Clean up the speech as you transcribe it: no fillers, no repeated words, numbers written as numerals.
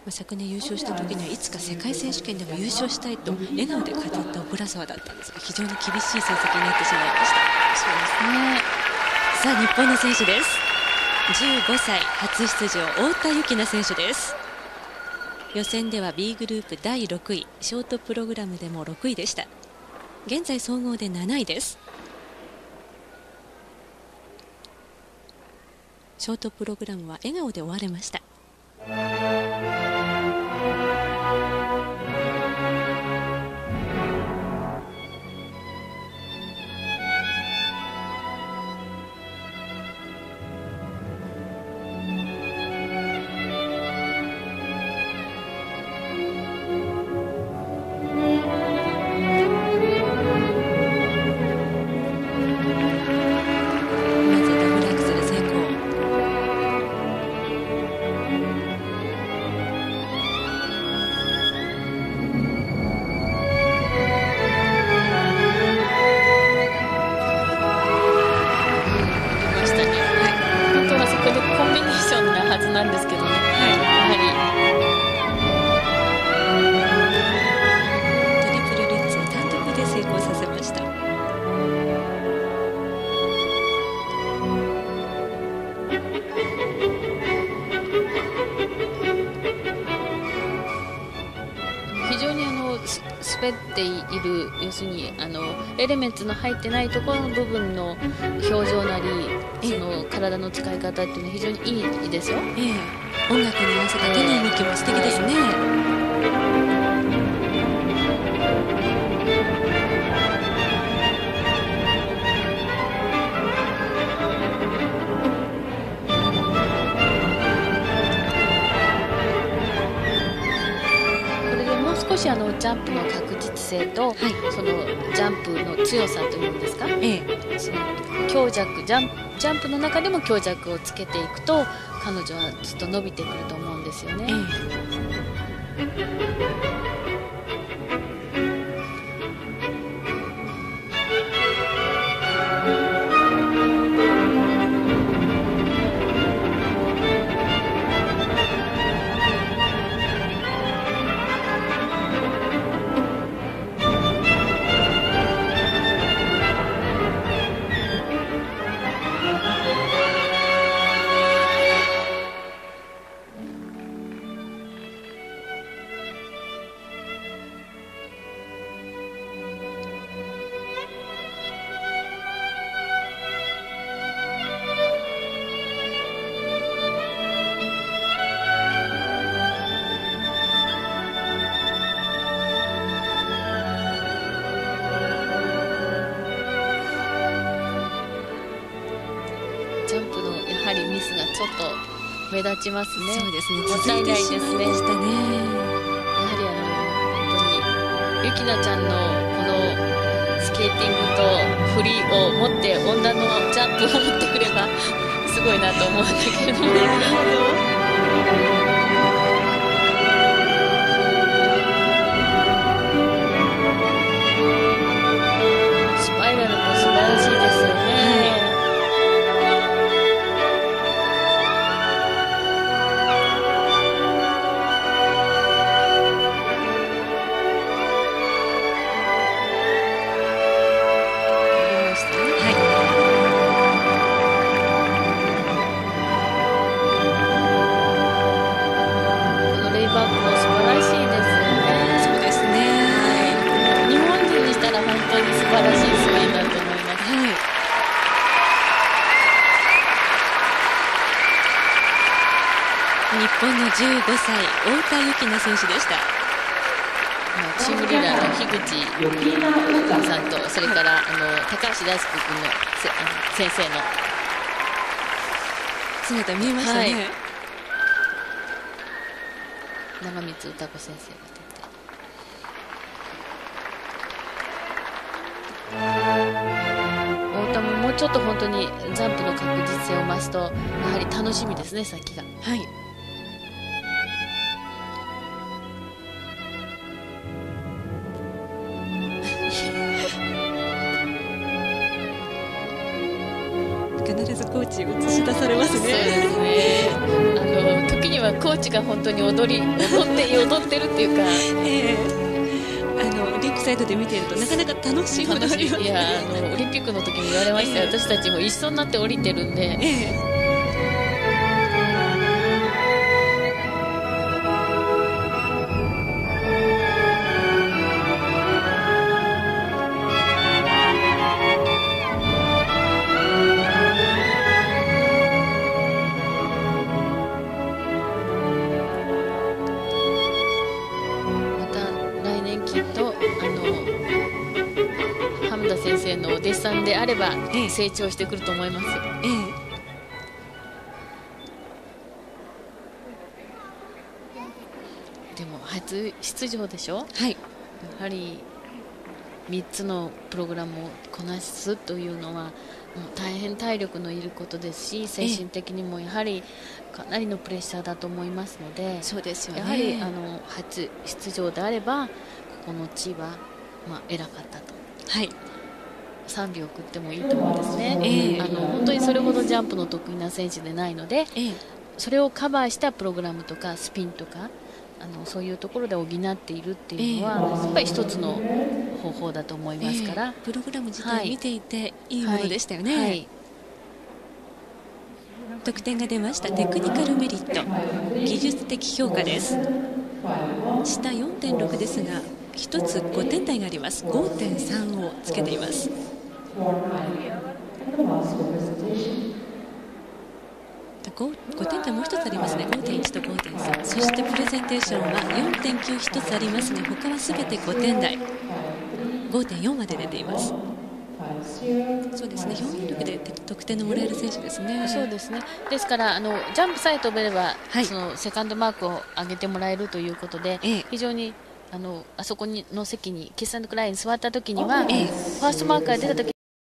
昨年優勝した時にはいつか世界選手権でも優勝したいと笑顔で語ったオブラソワだったんですが、非常に厳しい成績になってしまいました。 そうですね。 さあ日本の選手です。15歳初出場、太田幸奈選手です。予選では B グループ第6位、ショートプログラムでも6位でした。現在総合で7位です。ショートプログラムは笑顔で終われました。 なんですけどね、やはりトリプルルッツを単独で成功させました。 非常に滑っている、要するにエレメンツの入ってないところの部分の表情なり、その体の使い方っていうのは非常にいいですよ。 音楽に合わせた手の動きも素敵ですね。 少しジャンプの確実性と、そのジャンプの強さというんですか、その強弱ジャンプの中でも強弱をつけていくと彼女はずっと伸びてくると思うんですよね。ジャンプのやはりミスがちょっと目立ちますね。 そうですね。 もったいないですね。やはり本当にゆきなちゃんのこのスケーティングとフリーを持って女のジャンプを持ってくればすごいなと思うんだけどね。スパイラルも素晴らしいですよね。 日本の15歳、太田幸奈選手でした。 チームリーダーの樋口さんと、それから高橋大輔君の先生の姿見えましたね。 長光歌子先生が出て、太田ももうちょっと本当にジャンプの確実性を増すとやはり楽しみですね、先が。 はい。必ずコーチ映し出されますね。 そうですね。時にははコーチが本当に踊ってるっていうか、 リンクサイドで見ているとなかなか楽しいものがありますね。 いやオリンピックの時に言われましたよ、私たちも一緒になって降りてるんで、先生のお弟子さんであれば成長してくると思います。でも初出場でしょ、はい、やはり3つのプログラムをこなすというのはもう大変体力のいることですし、精神的にもやはりかなりのプレッシャーだと思いますので、そうですよね、やはり初出場であればここの地は偉かったと。はい、賛美を送ってもいいと思うんですね。本当にそれほどジャンプの得意な選手でないので、それをカバーしたプログラムとかスピンとかそういうところで補っているっていうのは、やっぱり一つの方法だと思いますから、 プログラム自体見ていていいものでしたよね。はいはい、得点が出ました。テクニカルメリット、技術的評価です。下 4.6 ですが1つ5点台があります。 5.3 をつけています。5点台もう1つありますね。 5.1 と 5.3、 そしてプレゼンテーションは 4.9 1つありますが他は全て5点台、 5.4 まで出ています。そうですね、表現力で得点のもらえる選手ですね。 そうですね、ですからジャンプさえ飛べれば、そのセカンドマークを上げてもらえるということで、非常にあそこの席にキス&クライに座った時には、ファーストマークが出た時